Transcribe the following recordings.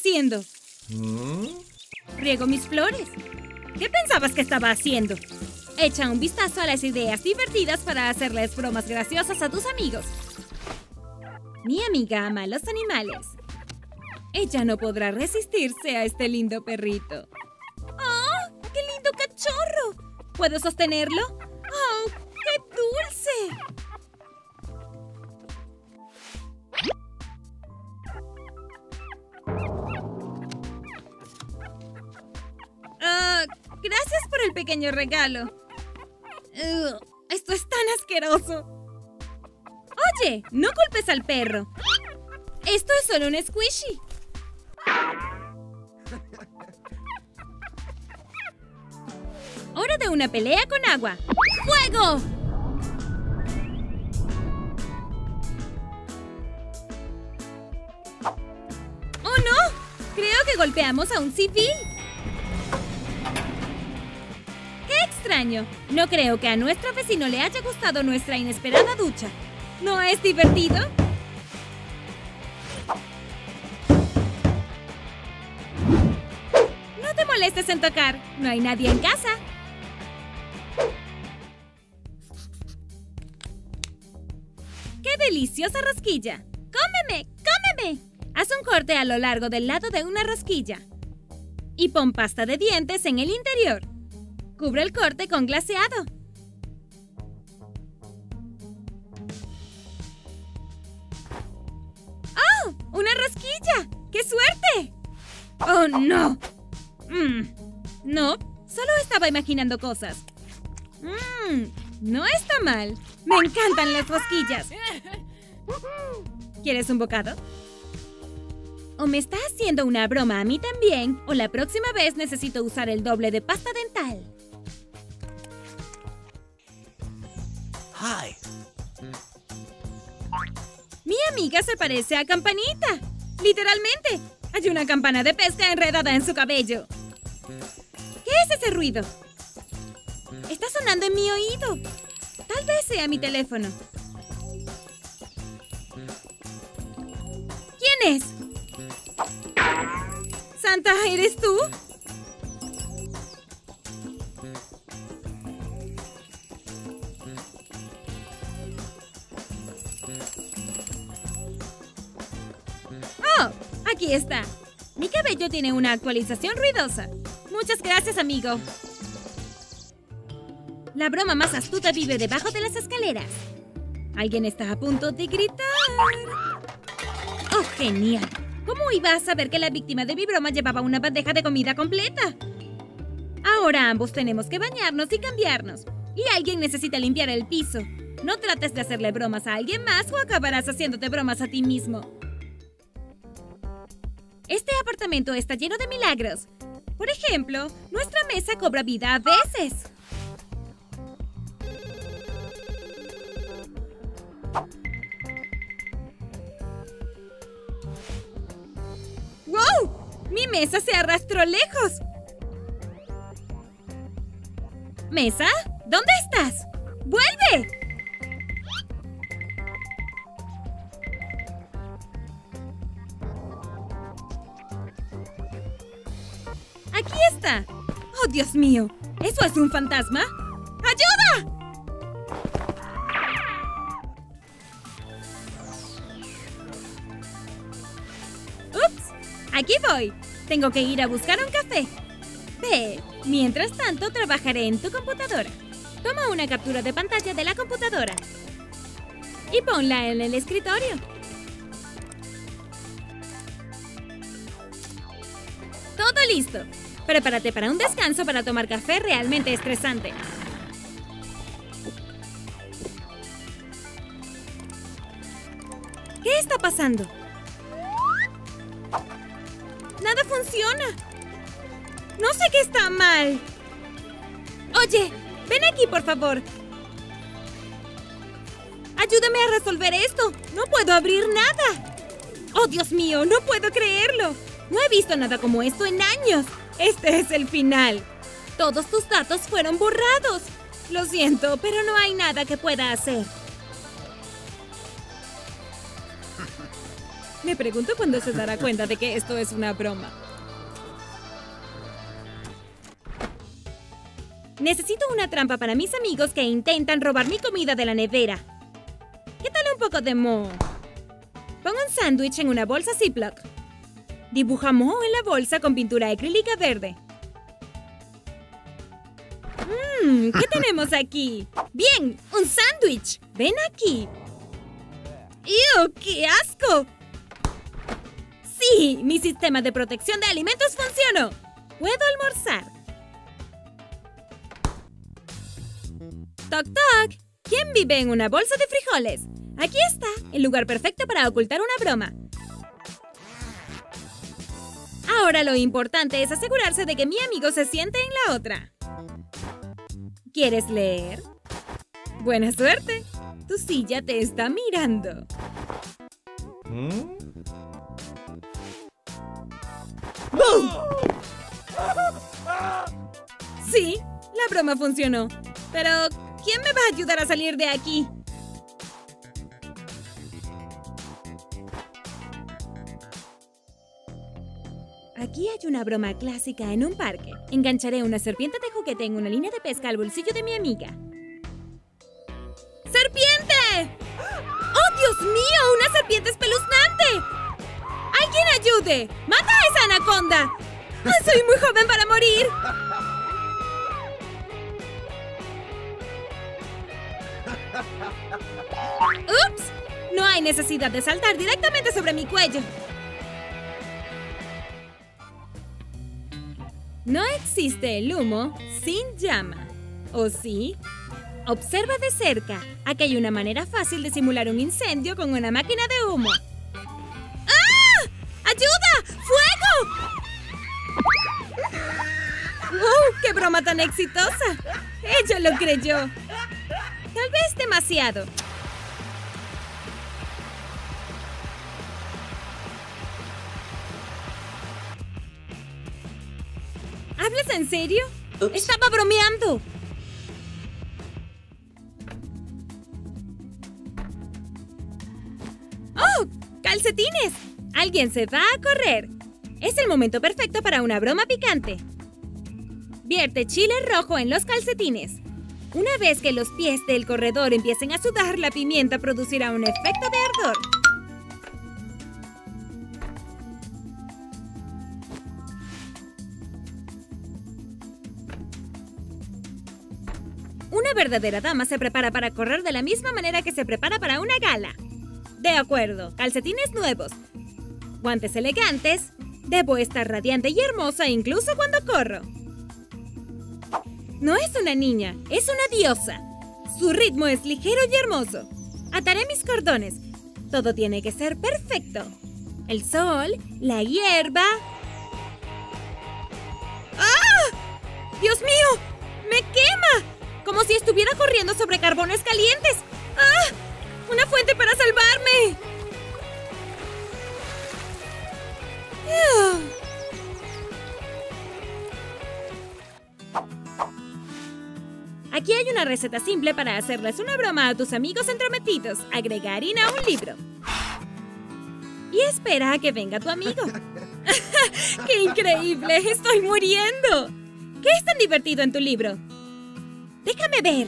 haciendo? Riego mis flores. ¿Qué pensabas que estaba haciendo? Echa un vistazo a las ideas divertidas para hacerles bromas graciosas a tus amigos. Mi amiga ama a los animales. Ella no podrá resistirse a este lindo perrito. ¡Oh! ¡Qué lindo cachorro! ¿Puedo sostenerlo? ¡Oh! ¡Qué dulce! Gracias por el pequeño regalo. Esto es tan asqueroso. Oye, no culpes al perro. Esto es solo un squishy. Hora de una pelea con agua. ¡Fuego! ¡Oh, no! Creo que golpeamos a un civil. ¡Qué extraño! No creo que a nuestro vecino le haya gustado nuestra inesperada ducha. ¿No es divertido? No te molestes en tocar. No hay nadie en casa. ¡Qué deliciosa rosquilla! ¡Cómeme! ¡Cómeme! Haz un corte a lo largo del lado de una rosquilla. Y pon pasta de dientes en el interior. Cubre el corte con glaseado. ¡Oh! ¡Una rosquilla! ¡Qué suerte! ¡Oh, no! No, solo estaba imaginando cosas. No está mal. Me encantan las rosquillas. ¿Quieres un bocado? O me está haciendo una broma a mí también, o la próxima vez necesito usar el doble de pasta dental. Hi. Mi amiga se parece a Campanita. Literalmente. Hay una campana de pesca enredada en su cabello. ¿Qué es ese ruido? Está sonando en mi oído. Tal vez sea mi teléfono. ¿Quién es? ¿Santa, eres tú? ¡Oh! Aquí está. Mi cabello tiene una actualización ruidosa. Muchas gracias, amigo. La broma más astuta vive debajo de las escaleras. Alguien está a punto de gritar. ¡Oh, genial! ¿Cómo iba a saber que la víctima de mi broma llevaba una bandeja de comida completa? Ahora ambos tenemos que bañarnos y cambiarnos. Y alguien necesita limpiar el piso. No trates de hacerle bromas a alguien más o acabarás haciéndote bromas a ti mismo. Este apartamento está lleno de milagros. Por ejemplo, nuestra mesa cobra vida a veces. ¡Wow! ¡Mi mesa se arrastró lejos! ¿Mesa? ¿Dónde estás? ¡Vuelve! ¡Aquí está! ¡Oh, Dios mío! ¿Eso es un fantasma? ¡Ayuda! ¡Ups! Aquí voy. Tengo que ir a buscar un café. Ve, mientras tanto trabajaré en tu computadora. Toma una captura de pantalla de la computadora y ponla en el escritorio. ¡Todo listo! Prepárate para un descanso para tomar café realmente estresante. ¿Qué está pasando? ¡Nada funciona! ¡No sé qué está mal! Oye, ven aquí, por favor. Ayúdame a resolver esto. No puedo abrir nada. ¡Oh, Dios mío! ¡No puedo creerlo! No he visto nada como esto en años. Este es el final. Todos tus datos fueron borrados. Lo siento, pero no hay nada que pueda hacer. Me pregunto cuándo se dará cuenta de que esto es una broma. Necesito una trampa para mis amigos que intentan robar mi comida de la nevera. ¿Qué tal un poco de moho? Pongo un sándwich en una bolsa Ziploc. Dibuja moho en la bolsa con pintura acrílica verde. ¿Qué tenemos aquí? ¡Bien! ¡Un sándwich! ¡Ven aquí! ¡Ew! ¡Qué asco! ¡Sí! Mi sistema de protección de alimentos funcionó. ¡Puedo almorzar! ¡Toc, toc! ¿Quién vive en una bolsa de frijoles? Aquí está, el lugar perfecto para ocultar una broma. Ahora lo importante es asegurarse de que mi amigo se siente en la otra. ¿Quieres leer? ¡Buena suerte! Tu silla te está mirando. Sí, la broma funcionó. Pero, ¿quién me va a ayudar a salir de aquí? Aquí hay una broma clásica en un parque. Engancharé una serpiente de juguete en una línea de pesca al bolsillo de mi amiga. ¡Serpiente! ¡Oh, Dios mío! ¡Una serpiente espeluznante! ¡Alguien ayude! ¡Mata a esa anaconda! ¡Oh, soy muy joven para morir! ¡Ups! No hay necesidad de saltar directamente sobre mi cuello. No existe el humo sin llama. ¿O sí? Observa de cerca. Aquí hay una manera fácil de simular un incendio con una máquina de humo. ¡Ah! ¡Ayuda! ¡Fuego! ¡Wow! ¡Qué broma tan exitosa! Ella lo creyó. Tal vez demasiado. ¿Hablas en serio? Ups. Estaba bromeando. ¡Oh! ¡Calcetines! Alguien se va a correr. Es el momento perfecto para una broma picante. Vierte chile rojo en los calcetines. Una vez que los pies del corredor empiecen a sudar, la pimienta producirá un efecto de ardor. Una verdadera dama se prepara para correr de la misma manera que se prepara para una gala. De acuerdo, calcetines nuevos, guantes elegantes. Debo estar radiante y hermosa incluso cuando corro. No es una niña, es una diosa. Su ritmo es ligero y hermoso. Ataré mis cordones. Todo tiene que ser perfecto. El sol, la hierba. ¡Ah! ¡Dios mío! ¡Me quema! Como si estuviera corriendo sobre carbones calientes. ¡Ah! ¡Una fuente para salvarme! Aquí hay una receta simple para hacerles una broma a tus amigos entrometidos. Agrega harina a un libro. Y espera a que venga tu amigo. ¡Qué increíble! ¡Estoy muriendo! ¿Qué es tan divertido en tu libro? ¡Déjame ver!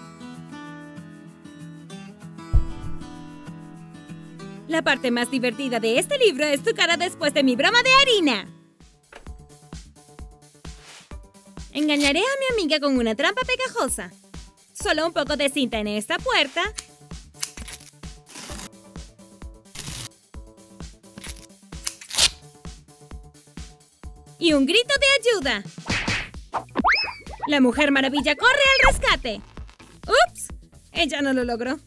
La parte más divertida de este libro es tu cara después de mi broma de harina. Engañaré a mi amiga con una trampa pegajosa. Solo un poco de cinta en esta puerta. Y un grito de ayuda. La Mujer Maravilla corre al rescate. ¡Ups! Ella no lo logró.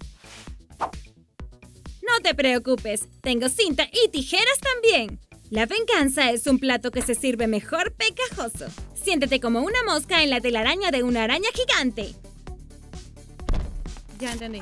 No te preocupes, tengo cinta y tijeras también. La venganza es un plato que se sirve mejor pegajoso. Siéntete como una mosca en la telaraña de una araña gigante. Ya entendí.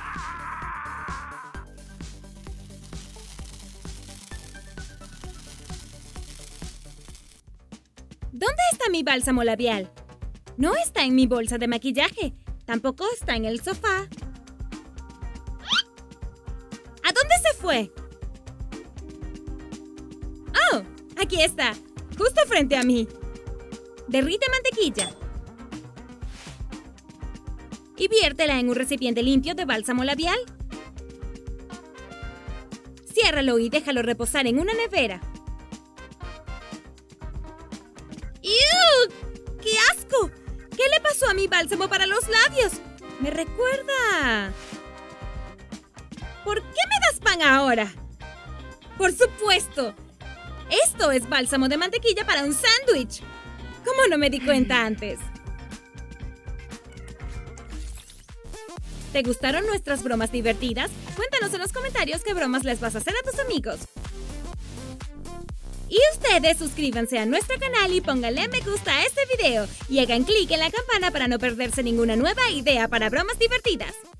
¿Dónde está mi bálsamo labial? No está en mi bolsa de maquillaje. Tampoco está en el sofá. ¿A dónde se fue? Aquí está, justo frente a mí. Derrite mantequilla. Y viértela en un recipiente limpio de bálsamo labial. Ciérralo y déjalo reposar en una nevera. ¡Ew! ¡Qué asco! ¿Qué le pasó a mi bálsamo para los labios? Me recuerda. ¿Por qué me das pan ahora? ¡Por supuesto! Esto es bálsamo de mantequilla para un sándwich. ¿Cómo no me di cuenta antes? ¿Te gustaron nuestras bromas divertidas? Cuéntanos en los comentarios qué bromas les vas a hacer a tus amigos. Y ustedes suscríbanse a nuestro canal y pónganle me gusta a este video. Y hagan clic en la campana para no perderse ninguna nueva idea para bromas divertidas.